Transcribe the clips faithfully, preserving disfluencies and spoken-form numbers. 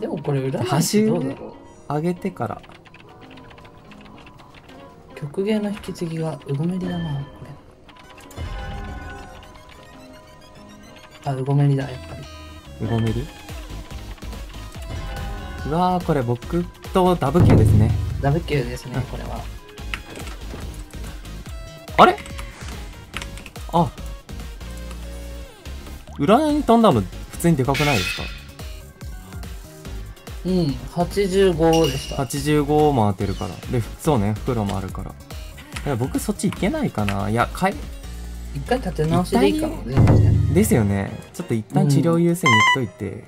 でもこれ裏返端しどうだろう。 上げてから。 曲芸の引き継ぎがうごめりだな、これ。あ、うごめりだ、やっぱり。 うごミリ。うわー、これ僕とダブ Q ですね。 ダブ Q ですね、これは。 あれあ、占いに飛んだの普通にでかくないですか？ うん、はちじゅうごでした。 はちじゅうごも当てるから。で、そうね、袋もあるから。いや、僕そっち行けないかな。いや、かい、 一回立て直しでいいかも、全然。 ですよね。ちょっと一旦治療優先に言っといて。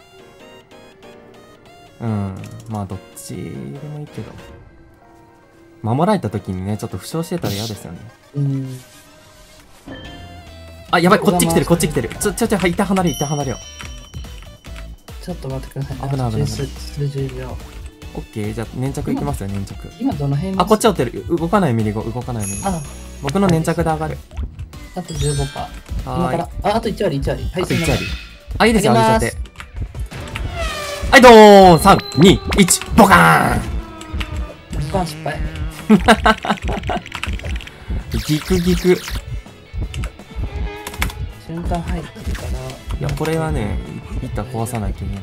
うん、うん、まあどっちでもいいけど。守られた時にね、ちょっと負傷してたら嫌ですよね。 うん。 あ、やばい、こっち来てる、こっち来てる。ちょ、ちょ、ちょ、一旦離れよう、一旦離れよちょっと待ってくださいね。 危ない危ない数数十秒。 う。オッケー、じゃあ粘着いきますよ、粘着。 今どの辺あ、こっち折ってる。動かないミリゴ、動かないミリゴ。 あ、 僕の粘着で上がる。 あと じゅうごパーセント。今はーい。 から。あ、あといち割、いち割。はい、 あといちすいません割。あ、いいですよ、 上げます上げちゃって。はい、どーん !さん、に、いち、ボカーン一番失敗。 ギクギク。 瞬間入ってるから。 いや、これはね、板壊さないといけない。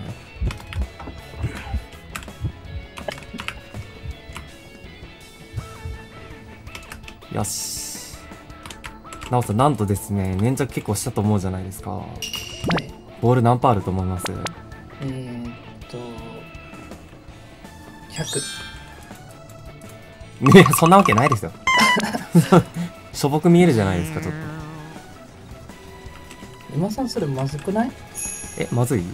よし。なおさん、なんとですね、粘着結構したと思うじゃないですか。 はい。 ボール何パーあると思います？ えーっと、ひゃく。 ねえ、そんなわけないですよ。しょぼく見えるじゃないですか、ちょっと。 今さん、それまずくない？ え、まずい？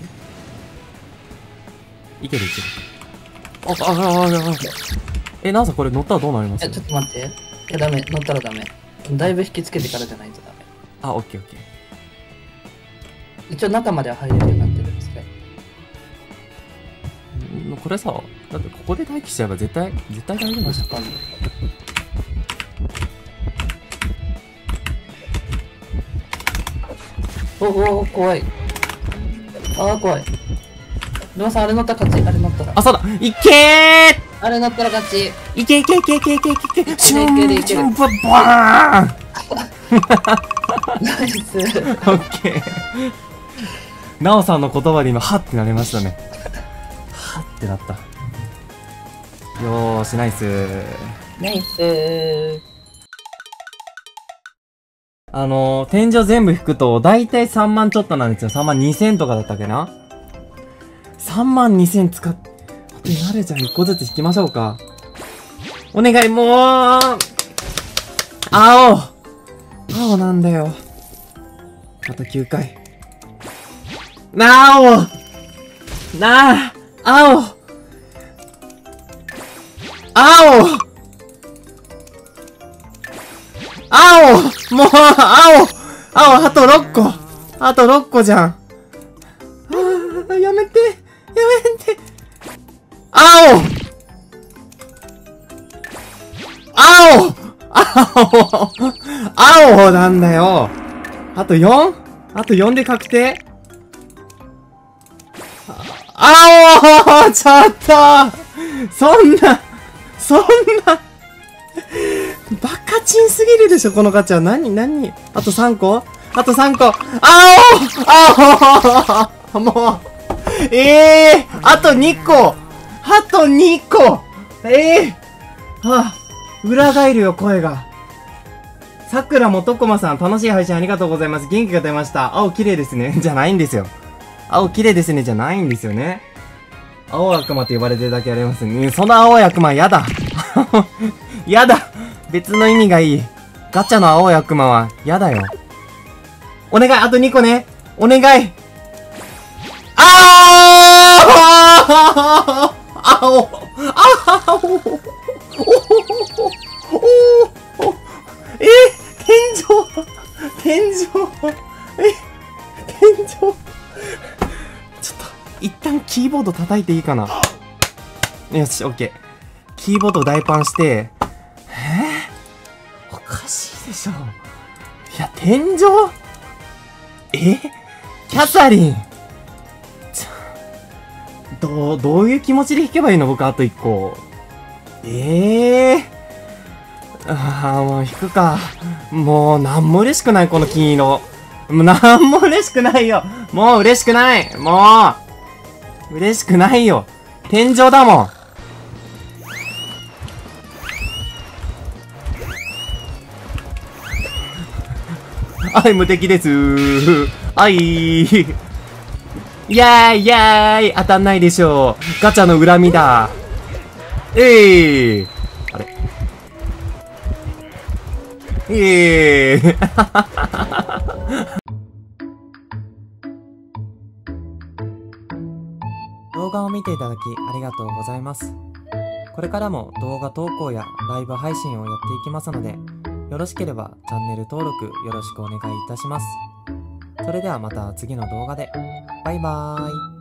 いけるいける。あ、あ、あ、あ、あ、あ。え、なんさこれ乗ったらどうなります？ いや、ちょっと待って。いや、ダメ。乗ったらダメ。だいぶ引きつけてからじゃないとダメ。 あ、オッケーオッケー。 一応中までは入れるようになってるんですね。 んこれさ、だってここで待機しちゃえば絶対、絶対大丈夫でしょ。 確かに。おお、怖い。ああ、怖い。ルマさん、あれ乗ったら勝ち。あれ乗ったら。 あ、そうだいけあれ乗ったら勝ち。 ーいけいけいけいけいけいけいけシュいけるいけるンシュンババーンナイス。 オッケー。なおさんの言葉で今、はってなりましたね。はってなった。よーし、ナイス。 ナイス。 あのー、天井全部引くと、だいたいさんまんちょっとなんですよ。さんまんにせんとかだったっけな ?さんまんにせん使っ、あとなるじゃん、いっこずつ引きましょうか。お願い、もう青青なんだよ。あときゅうかい。なあ青なあ青青青もう青青あとろっこあとろっこじゃん。あやめてやめて青青青青なんだよ。あと よん? あとよんで確定。青ちょっとそんなそんなバカチンすぎるでしょ、このガチャ。何何あとさんこあとさんこ青青もうええー、あとにこあとにこええー、はあ、裏返るよ、声が。さくらもとこまさん、楽しい配信ありがとうございます。元気が出ました。青綺麗ですね。じゃないんですよ。青綺麗ですね、じゃないんですよね。青悪魔って呼ばれてるだけありますね。その青い悪魔やだ。やだ。別の意味がいい。ガチャの青い悪魔はやだよ。お願い、あとにこね。お願い。あー青青おおえ天井天井え天井ちょっと一旦キーボード叩いていいかな。よし、オッケー。キーボードを大パンして、えー、おかしいでしょ。いや、天井えキャサリンちょどう、どういう気持ちで引けばいいの僕あといっこ。ええー。ああ、もう引くか。もう、なんも嬉しくない、この金色。もう、なんも嬉しくないよ。もう嬉しくない。もう、嬉しくないよ。天井だもん。はい、無敵ですー。はい。イェーイイェーイ当たんないでしょう。ガチャの恨みだ。ええー。あれええー。動画を見ていただきありがとうございます。これからも動画投稿やライブ配信をやっていきますので、よろしければチャンネル登録よろしくお願いいたします。それではまた次の動画で。バイバーイ。